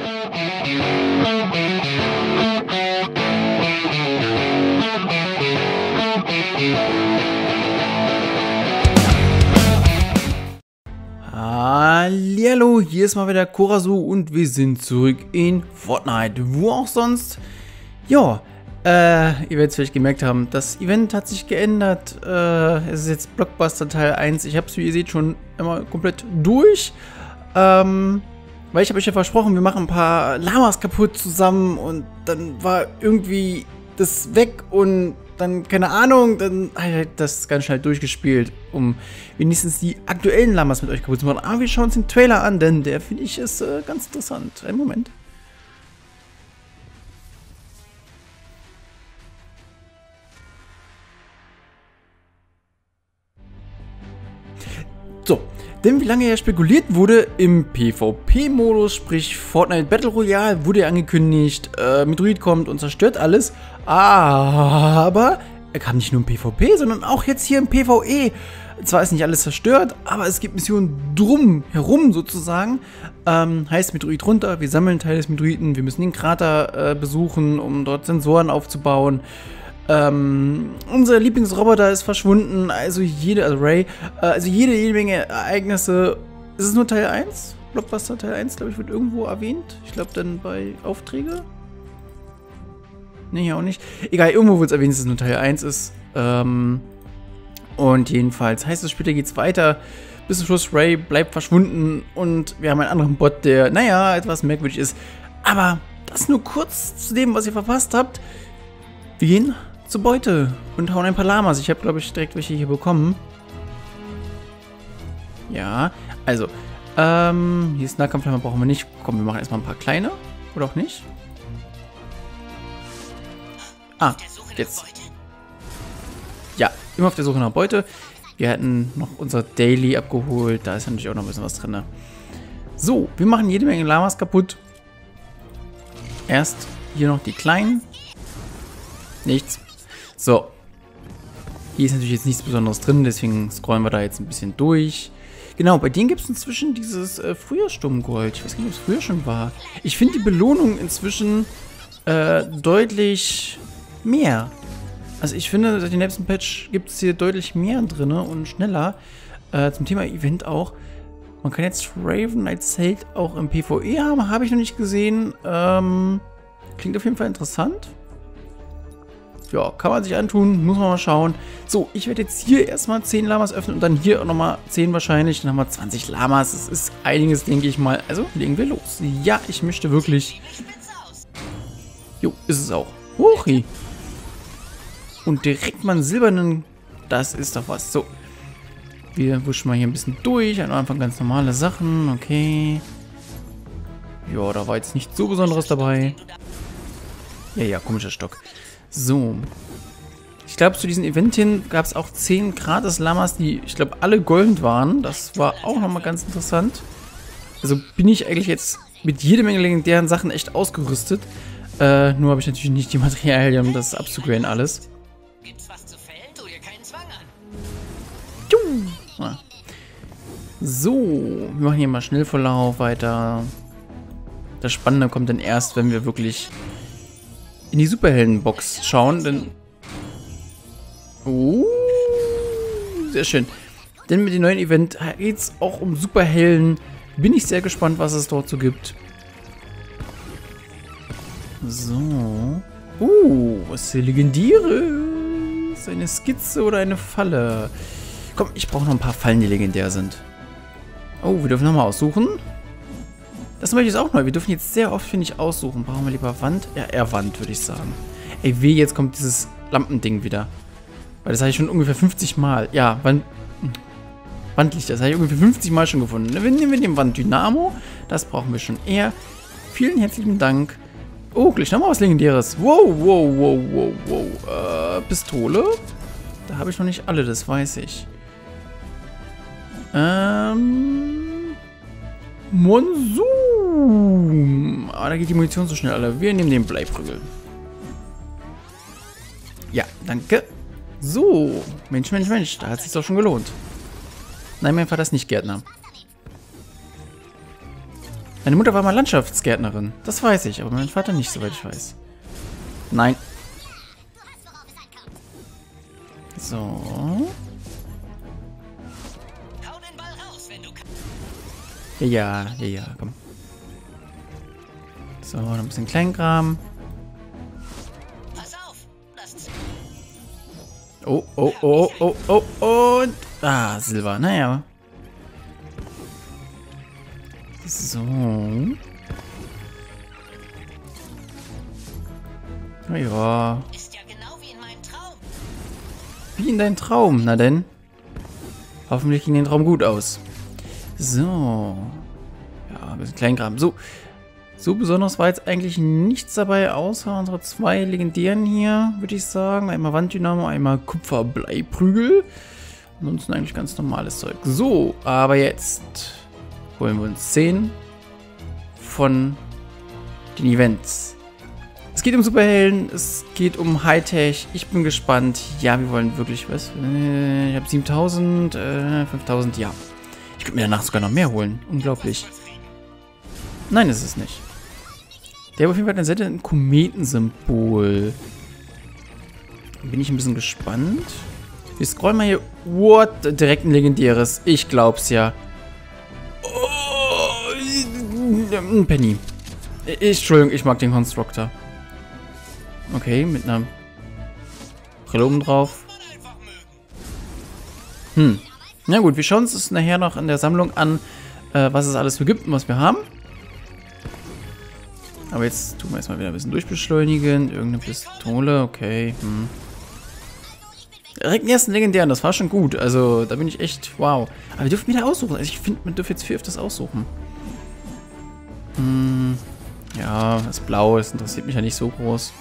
Hallihallo, hier ist mal wieder Korasu und wir sind zurück in Fortnite. Wo auch sonst? Ja, ihr werdet es vielleicht gemerkt haben, das Event hat sich geändert. Es ist jetzt Blockbuster Teil 1. Ich habe es, wie ihr seht, schon immer komplett durch. Weil ich habe euch ja versprochen, wir machen ein paar Lamas kaputt zusammen und dann war irgendwie das weg und dann, keine Ahnung, dann habe ich das ganz schnell durchgespielt, um wenigstens die aktuellen Lamas mit euch kaputt zu machen. Aber wir schauen uns den Trailer an, denn der, finde ich, ist ganz interessant. Einen Moment. So, denn wie lange ja spekuliert wurde, im PvP-Modus, sprich Fortnite Battle Royale, wurde ja angekündigt, Metroid kommt und zerstört alles, aber er kam nicht nur im PvP, sondern auch jetzt hier im PvE. Zwar ist nicht alles zerstört, aber es gibt Missionen drumherum sozusagen. Heißt Metroid runter, wir sammeln Teile des Metroiden, wir müssen den Krater besuchen, um dort Sensoren aufzubauen. Unser Lieblingsroboter ist verschwunden, also Ray, jede Menge Ereignisse. Ist es nur Teil 1? Blockbuster Teil 1, glaube ich, wird irgendwo erwähnt. Ich glaube dann bei Aufträge. Ne, hier auch nicht. Egal, irgendwo wird es erwähnt, dass es nur Teil 1 ist. Und jedenfalls heißt es, später geht's weiter. Bis zum Schluss, Ray bleibt verschwunden und wir haben einen anderen Bot, der, naja, etwas merkwürdig ist. Aber das nur kurz zu dem, was ihr verpasst habt. Wir gehen zur Beute und hauen ein paar Lamas. Ich habe, glaube ich, direkt welche hier bekommen. Ja, also, hier ist Nahkampflammer, brauchen wir nicht. Komm, wir machen erstmal ein paar kleine. Oder auch nicht? Ah, jetzt. Ja, immer auf der Suche nach Beute. Wir hatten noch unser Daily abgeholt. Da ist natürlich auch noch ein bisschen was drin. So, wir machen jede Menge Lamas kaputt. Erst hier noch die kleinen. Nichts. So. Hier ist natürlich jetzt nichts Besonderes drin, deswegen scrollen wir da jetzt ein bisschen durch. Genau, bei denen gibt es inzwischen dieses Frühjahrssturmgold. Ich weiß gar nicht, ob es früher schon war. Ich finde die Belohnung inzwischen deutlich mehr. Also ich finde, seit dem letzten Patch gibt es hier deutlich mehr drin und schneller. Zum Thema Event auch. Man kann jetzt Raven als Held auch im PvE haben, habe ich noch nicht gesehen. Klingt auf jeden Fall interessant. Ja, kann man sich antun, muss man mal schauen. So, ich werde jetzt hier erstmal 10 Lamas öffnen und dann hier auch nochmal 10 wahrscheinlich. Dann haben wir 20 Lamas. Das ist einiges, denke ich mal. Also, legen wir los. Ja, ich möchte wirklich... Jo, ist es auch. Huchi. Und direkt mal einen silbernen... Das ist doch was. So. Wir wuschen mal hier ein bisschen durch. Am Anfang ganz normale Sachen. Okay. Ja, da war jetzt nichts so Besonderes dabei. Ja, komischer Stock. So. Ich glaube, zu diesem Event hin gab es auch 10 Gratis-Lamas, die, ich glaube, alle goldend waren. Das war auch nochmal ganz interessant. Also bin ich eigentlich jetzt mit jede Menge legendären Sachen echt ausgerüstet. Nur habe ich natürlich nicht die Materialien, um das abzugraden alles. Gibt's was zu fällen? Tu dir keinen Zwang an. So, wir machen hier mal Schnellverlauf weiter. Das Spannende kommt dann erst, wenn wir wirklich in die Superhelden-Box schauen, denn... sehr schön. Denn mit dem neuen Event geht es auch um Superhelden. Bin ich sehr gespannt, was es dort so gibt. So. Was ist hier legendäres? Eine Skizze oder eine Falle? Komm, ich brauche noch ein paar Fallen, die legendär sind. Oh, wir dürfen nochmal aussuchen. Das möchte ich jetzt auch neu. Wir dürfen jetzt sehr oft, finde ich, aussuchen. Brauchen wir lieber Wand? Ja, eher Wand, würde ich sagen. Ey, weh, jetzt kommt dieses Lampending wieder. Weil das habe ich schon ungefähr 50 Mal. Ja, Wandlichter, das habe ich ungefähr 50 Mal schon gefunden. Wir nehmen den Wanddynamo. Das brauchen wir schon eher. Vielen herzlichen Dank. Oh, gleich nochmal was Legendäres. Wow. Pistole. Da habe ich noch nicht alle, das weiß ich. Monsum. Ah, da geht die Munition so schnell alle. Wir nehmen den Bleiprügel. Ja, danke. So. Mensch. Da hat es sich doch schon gelohnt. Nein, mein Vater ist nicht Gärtner. Meine Mutter war mal Landschaftsgärtnerin. Das weiß ich, aber mein Vater nicht, soweit ich weiß. Nein. So. Hau den Ball raus, wenn du kannst. Ja, komm. So, noch ein bisschen Kleinkram. Pass auf. Das Oh, und... Ah, Silber, naja. So. Ja. ist ja genau wie in meinem Traum. Wie in deinem Traum, na denn. Hoffentlich ging den Traum gut aus. So. Ja, ein bisschen Kleinkram. So besonders war jetzt eigentlich nichts dabei, außer unsere 2 legendären hier, würde ich sagen. Einmal Wanddynamo, einmal Kupferbleiprügel. Ansonsten eigentlich ganz normales Zeug. So, aber jetzt holen wir uns 10 von den Events. Es geht um Superhelden, es geht um Hightech. Ich bin gespannt. Ja, wir wollen wirklich was. Ich habe 7000, 5000, ja. Ich könnte mir danach sogar noch mehr holen. Unglaublich. Nein, ist es nicht. Der hat auf jeden Fall eine Seite ein Kometensymbol. Bin ich ein bisschen gespannt. Wir scrollen mal hier. What? Direkt ein legendäres. Ich glaub's ja. Oh, ein Penny. Entschuldigung, ich mag den Constructor. Okay, mit einer Brille oben drauf. Na gut, wir schauen uns das nachher noch in der Sammlung an, was es alles so gibt und was wir haben. Aber jetzt tun wir erstmal wieder ein bisschen durchbeschleunigen. Irgendeine Pistole, okay. Direkt den ersten legendären, das war schon gut. Also, da bin ich echt, wow. Aber wir dürfen wieder aussuchen. Also, ich finde, man dürfte jetzt viel öfters aussuchen. Ja, das Blau, das interessiert mich ja nicht so groß.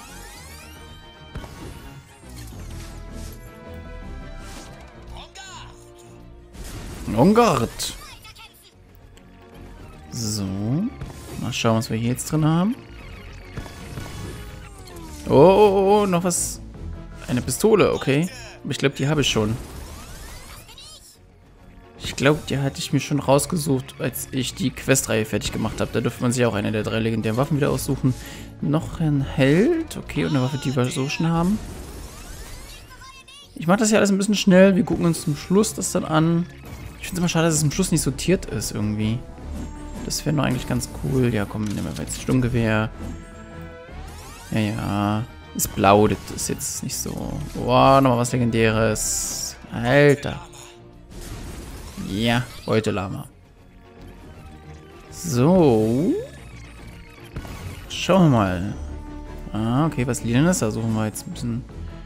Ongard. So. Mal schauen, was wir hier jetzt drin haben. Oh, noch was. Eine Pistole, okay. Aber ich glaube, die habe ich schon. Ich glaube, die hatte ich mir schon rausgesucht, als ich die Questreihe fertig gemacht habe. Da dürfte man sich auch eine der 3 legendären Waffen wieder aussuchen. Noch ein Held. Okay, und eine Waffe, die wir so schon haben. Ich mache das ja alles ein bisschen schnell. Wir gucken uns zum Schluss das dann an. Ich finde es immer schade, dass es zum Schluss nicht sortiert ist irgendwie. Das wäre nur eigentlich ganz cool. Ja, komm, nehmen wir jetzt Sturmgewehr. Ja. Ist blau, das ist jetzt nicht so... Boah, nochmal was Legendäres. Alter. Ja, Beutelama. So. Schauen wir mal. Ah, okay, was Lilanes? Da suchen wir jetzt ein bisschen...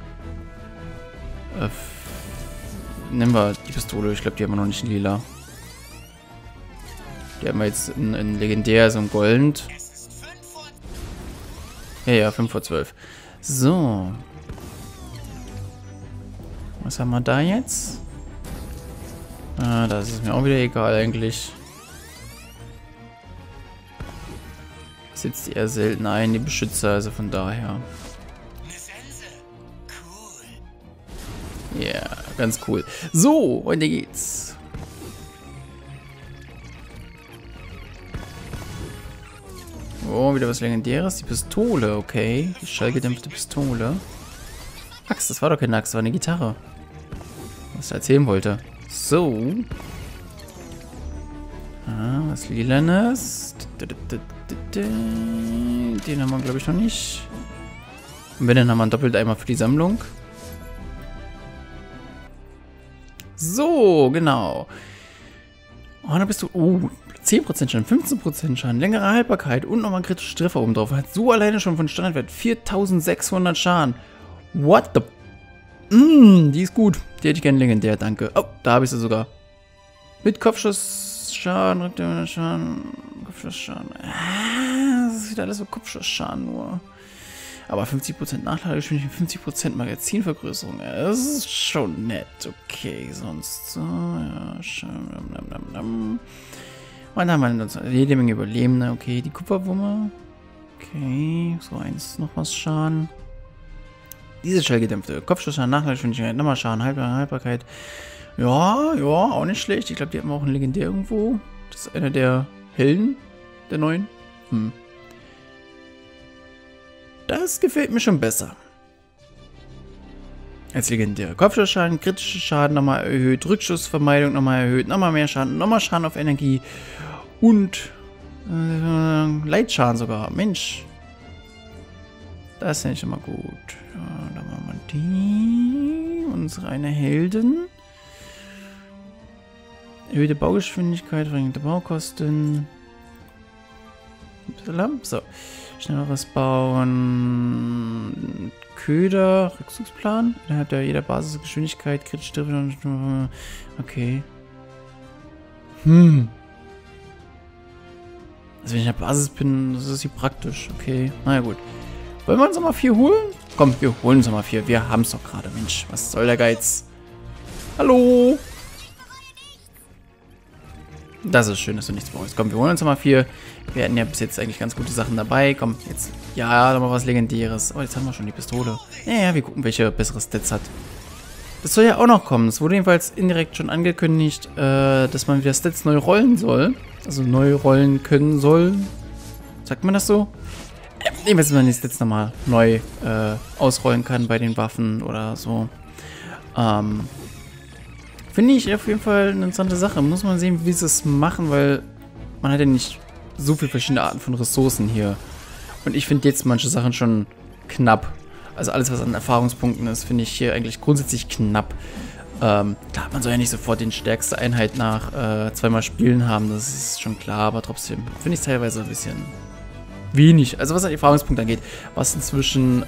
nehmen wir die Pistole. Ich glaube, die haben wir noch nicht in lila. Die haben wir jetzt in legendär, so ein goldend. Ja, 5 vor 12. So. Was haben wir da jetzt? Ah, das ist mir auch wieder egal eigentlich. Setzt eher selten ein, die Beschützer, also von daher. Ja, yeah, ganz cool. So, weiter geht's. Oh, wieder was Legendäres. Die Pistole, okay. Die schallgedämpfte Pistole. Axt, das war doch keine Axt, das war eine Gitarre. Was er erzählen wollte. So. Ah, was Lilanes. Den haben wir, glaube ich, noch nicht. Und wenn, dann haben wir einen Doppelteimer für die Sammlung. So, genau. Oh, da bist du... Oh, 10% Schaden, 15% Schaden, längere Haltbarkeit und nochmal einen kritischen Treffer oben drauf. Hat so alleine schon von Standardwert 4600 Schaden. What the... die ist gut. Die hätte ich gerne legendär, danke. Oh, da habe ich sie sogar. Mit Kopfschussschaden, Rückdämmungsschaden, Kopfschussschaden. Das ist wieder alles so Kopfschussschaden nur. Aber 50% Nachladegeschwindigkeit, 50% Magazinvergrößerung. Das ist schon nett. Okay, sonst so. Ja, schon. Und dann haben wir jede Menge Überlebende. Okay, die Kupferwumme. Okay, so eins, noch was Schaden. Diese schallgedämpfte Kopfschussschaden, Nachladegeschwindigkeit, nochmal Schaden, Haltbarkeit. Ja, auch nicht schlecht. Ich glaube, die haben auch ein Legendär irgendwo. Das ist einer der Helden der neuen. Das gefällt mir schon besser. Als legendäre Kopfschussschaden, kritische Schaden nochmal erhöht, Rückschussvermeidung nochmal erhöht, nochmal mehr Schaden, nochmal Schaden auf Energie und Leitschaden sogar. Mensch. Das finde ich schon mal gut. Ja, dann machen wir die. Unsere eine Heldin. Erhöhte Baugeschwindigkeit, verringerte Baukosten. So. Schnelleres Bauen. Köder. Rückzugsplan. Innerhalb jeder Basisgeschwindigkeit. Kritische Treffer. Okay. Also wenn ich in der Basis bin, das ist hier praktisch. Okay. Naja gut. Wollen wir uns nochmal 4 holen? Komm, wir holen uns nochmal 4. Wir haben es doch gerade. Mensch, was soll der Geiz? Hallo? Das ist schön, dass du nichts brauchst. Komm, wir holen uns nochmal 4. Wir hatten ja bis jetzt eigentlich ganz gute Sachen dabei. Komm, jetzt. Ja, nochmal was Legendäres. Oh, jetzt haben wir schon die Pistole. Ja, wir gucken, welche bessere Stats hat. Das soll ja auch noch kommen. Es wurde jedenfalls indirekt schon angekündigt, dass man wieder Stats neu rollen soll. Also neu rollen können soll. Sagt man das so? Jedenfalls, dass man die Stats nochmal neu ausrollen kann bei den Waffen oder so. Finde ich auf jeden Fall eine interessante Sache. Muss man sehen, wie sie es machen, weil man hat ja nicht so viele verschiedene Arten von Ressourcen hier. Und ich finde jetzt manche Sachen schon knapp. Also alles, was an Erfahrungspunkten ist, finde ich hier eigentlich grundsätzlich knapp. Klar, man soll ja nicht sofort die stärkste Einheit nach 2-mal Spielen haben, das ist schon klar, aber trotzdem finde ich es teilweise ein bisschen wenig. Also was an Erfahrungspunkte angeht, was inzwischen,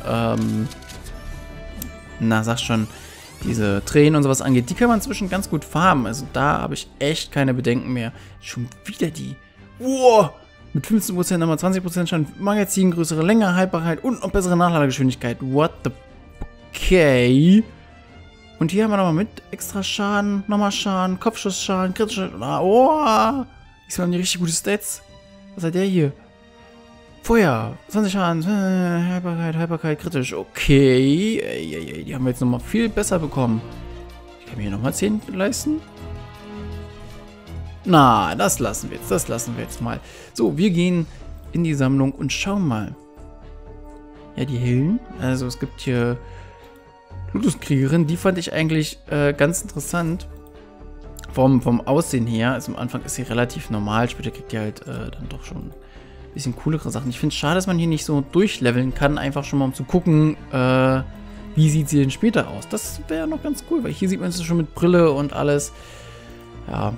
sag schon, diese Tränen und sowas angeht, die kann man inzwischen ganz gut farmen. Also da habe ich echt keine Bedenken mehr. Schon wieder die. Wow! Mit 15% nochmal 20% Schaden, Magazin, größere Länge, Haltbarkeit und noch bessere Nachladegeschwindigkeit. What the... Okay. Und hier haben wir nochmal mit extra Schaden, nochmal Schaden, Kopfschussschaden, kritischer... Oh! Diesmal haben die richtig gute Stats. Was hat der hier? Feuer, 20 Schaden, Haltbarkeit, kritisch. Okay. Die haben wir jetzt nochmal viel besser bekommen. Ich kann mir hier nochmal 10 leisten. Na, das lassen wir jetzt mal. So, wir gehen in die Sammlung und schauen mal. Ja, die Helden. Also es gibt hier Lutuskriegerin, die fand ich eigentlich ganz interessant. Vom Aussehen her. Also am Anfang ist sie relativ normal, später kriegt die halt dann doch schon ein bisschen coolere Sachen. Ich finde es schade, dass man hier nicht so durchleveln kann, einfach schon mal um zu gucken, wie sieht sie denn später aus. Das wäre noch ganz cool, weil hier sieht man es schon mit Brille und alles. Ja.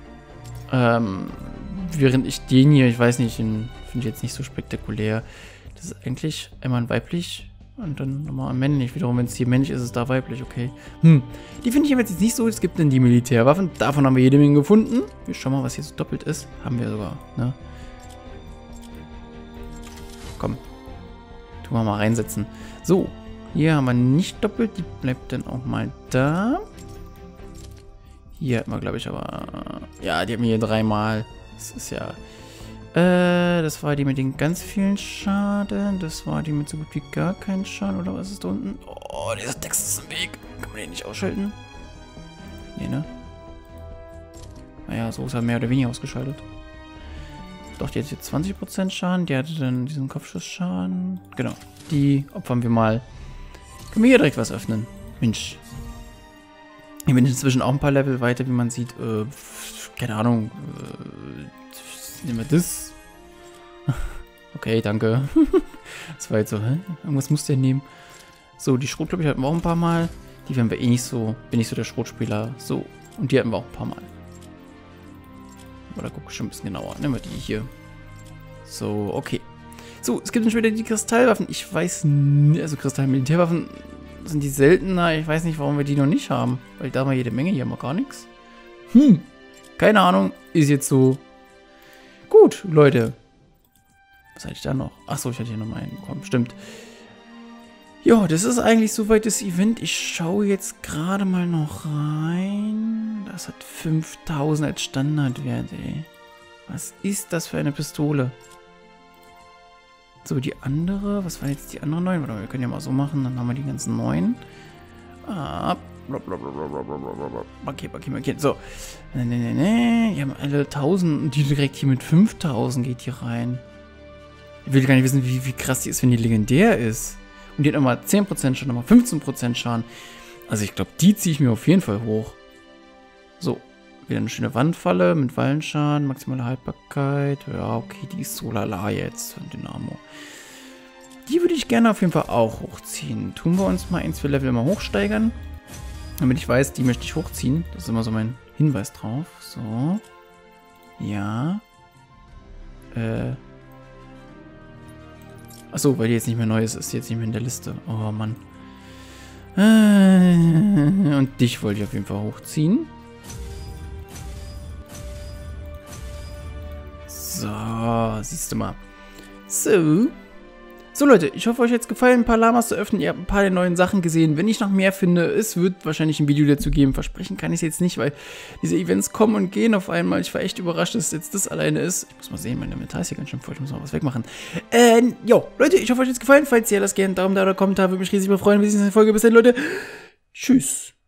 Während ich den hier, ich weiß nicht, den finde ich jetzt nicht so spektakulär. Das ist eigentlich einmal ein weiblich und dann nochmal ein männlich. Wiederum, wenn es hier männlich ist, ist es da weiblich, okay. Die finde ich jetzt nicht so. Es gibt dann die Militärwaffen. Davon haben wir jede Menge gefunden. Wir schauen mal, was hier so doppelt ist. Haben wir sogar, ne? Komm. Tun wir mal reinsetzen. So. Hier haben wir nicht doppelt. Die bleibt dann auch mal da. Hier hatten wir, glaube ich, aber... Ja, die haben wir hier 3-mal. Das ist ja... das war die mit den ganz vielen Schaden. Das war die mit so gut wie gar keinen Schaden. Oder was ist da unten? Oh, dieser Text ist im Weg. Kann man den nicht ausschalten? Nee, ne? Naja, so ist er mehr oder weniger ausgeschaltet. Doch, die hat jetzt 20% Schaden. Die hatte dann diesen Kopfschussschaden. Genau. Die opfern wir mal. Können wir hier direkt was öffnen? Mensch. Ich bin inzwischen auch ein paar Level weiter, wie man sieht. Keine Ahnung. Nehmen wir das. Okay, danke. Das war jetzt so, hä? Irgendwas muss der nehmen. So, die Schrotklöppel hatten wir auch ein paar Mal. Die werden wir eh nicht so. Bin nicht so der Schrotspieler. So, und die hatten wir auch ein paar Mal. Oder guck schon ein bisschen genauer. Nehmen wir die hier. So, okay. So, es gibt dann schon wieder die Kristallwaffen. Ich weiß nicht, also Kristall-Militärwaffen sind die seltener. Ich weiß nicht, warum wir die noch nicht haben. Weil da haben wir jede Menge, hier haben wir gar nichts. Keine Ahnung. Ist jetzt so. Gut, Leute. Was hatte ich da noch? Achso, ich hatte hier noch mal einen bekommen. Stimmt. Ja, das ist eigentlich soweit das Event. Ich schaue jetzt gerade mal noch rein. Das hat 5000 als Standardwert, ey. Was ist das für eine Pistole? So, die andere. Was war jetzt die andere neuen? Warte mal, wir können ja mal so machen. Dann haben wir die ganzen neuen. Markiert. So. Nee. Die haben alle 1000 und die direkt hier mit 5000 geht hier rein. Ich will gar nicht wissen, wie krass die ist, wenn die legendär ist. Und die hat nochmal 10% Schaden, nochmal 15% Schaden. Also ich glaube, die ziehe ich mir auf jeden Fall hoch. So. Wieder eine schöne Wandfalle mit Wallenschaden, maximale Haltbarkeit. Ja, okay, die ist so lala jetzt von Dynamo. Die würde ich gerne auf jeden Fall auch hochziehen. Tun wir uns mal 1 für Level immer hochsteigern. Damit ich weiß, die möchte ich hochziehen. Das ist immer so mein Hinweis drauf. So. Ja. Achso, weil die jetzt nicht mehr neu ist die jetzt nicht mehr in der Liste. Oh Mann. Und dich wollte ich auf jeden Fall hochziehen. So, siehst du mal. So Leute, ich hoffe, euch hat es gefallen, ein paar Lamas zu öffnen. Ihr habt ein paar der neuen Sachen gesehen. Wenn ich noch mehr finde, es wird wahrscheinlich ein Video dazu geben. Versprechen kann ich es jetzt nicht, weil diese Events kommen und gehen auf einmal. Ich war echt überrascht, dass jetzt das alleine ist. Ich muss mal sehen, mein Inventar ist hier ganz schön voll. Ich muss mal was wegmachen. Jo, Leute, ich hoffe, euch hat es gefallen. Falls ihr das gerne, Daumen da oder Kommentar, würde mich riesig freuen. Wir sehen uns in der Folge. Bis dann, Leute. Tschüss.